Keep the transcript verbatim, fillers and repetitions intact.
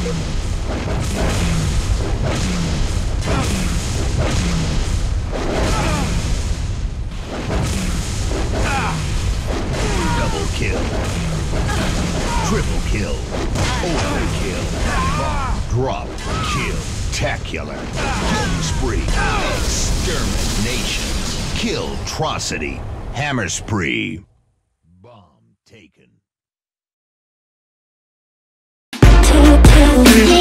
Double kill. Triple kill. Overkill. Bomb. Drop. Kill. Tacular. Killing spree. Extermination. Kill-trocity. Hammer spree. Bomb taken.